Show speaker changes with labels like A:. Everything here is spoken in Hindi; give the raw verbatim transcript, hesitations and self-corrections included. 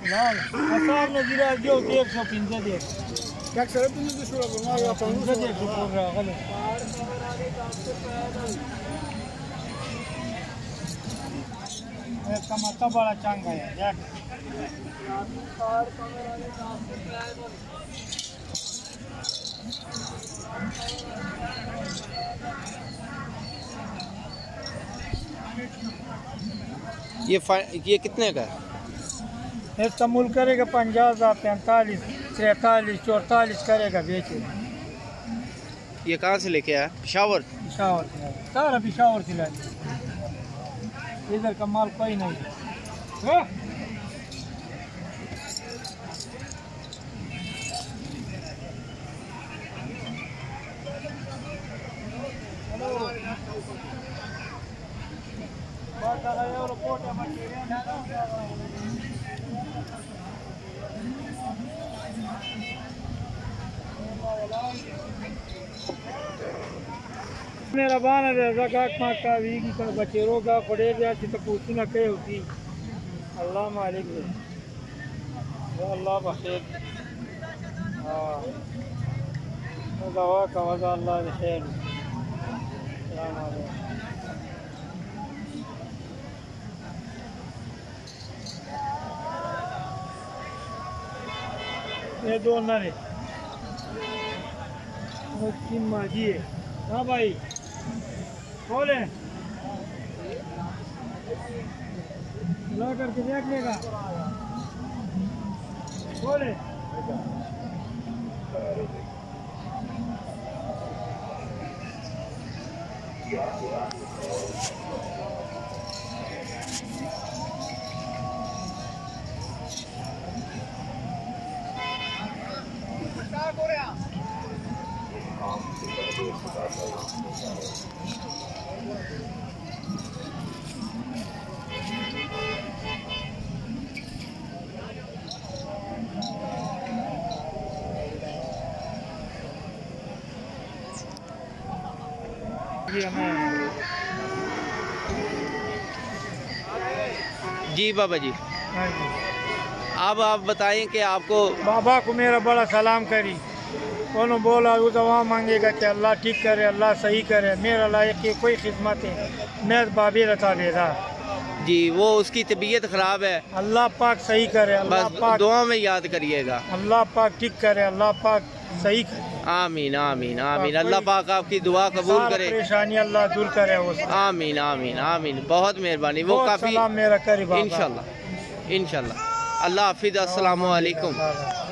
A: लाल असार ने गिरा जो एक सौ पिंजे दे
B: क्या करे तुमने जो शुरू करना है अपन
A: से देख को रहा गले एक कमाता बड़ा चांगा है देख कार कैमरा ने काम
C: ये ये कितने का है?
A: इसका मूल करेगा पचास हजार पैंतालीस सैंतालीस चौतालीस करेगा बेचे।
C: ये कहाँ से लेके आया? पिशावर
A: पिशावर से सारा पिशावर से लाए, इधर का माल कोई नहीं है। मेरा बाना रज़ाक़ माका वीगी का बचेरों का पड़े गया तो पूछी ना कहे होती अल्लाह मालिक है अल्लाह बखेर हाँ दवा का वज़ा अल्लाह खैर ये दो नरे और माजी है। हाँ भाई बोले ला करके देख लेगा बोले
C: जी बाबा जी। अब आप बताएं कि आपको
A: बाबा को मेरा बड़ा सलाम करी कौन बोला वो दवा मांगेगा कि अल्लाह ठीक करे अल्लाह सही करे मेरा लायक की कोई खिदमत है मैं बाबी रता देदा
C: जी। वो उसकी तबीयत ख़राब है,
A: अल्लाह पाक सही करे अल्लाह
C: बस
A: पाक
C: दुआ में याद करिएगा
A: अल्लाह पाक ठीक करे अल्लाह पाक सही करे।
C: आमीन आमीन आमीन। अल्लाह पाक आपकी दुआ कबूल करे,
A: परेशानी अल्लाह दूर करे उसकी।
C: आमीन आमीन आमीन। बहुत मेहरबानी। वो काफ़ी
A: मेरा करी
C: इंशाल्लाह इंशाल्लाह। अल्लाह हाफिज़। अस्सलामु अलैकुम।